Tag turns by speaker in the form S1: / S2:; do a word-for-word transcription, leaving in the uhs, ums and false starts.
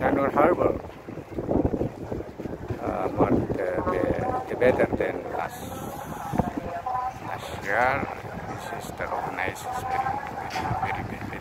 S1: Sanur Harbor, uh, more the, the, the better than last last year. This is the organized is very very very bad.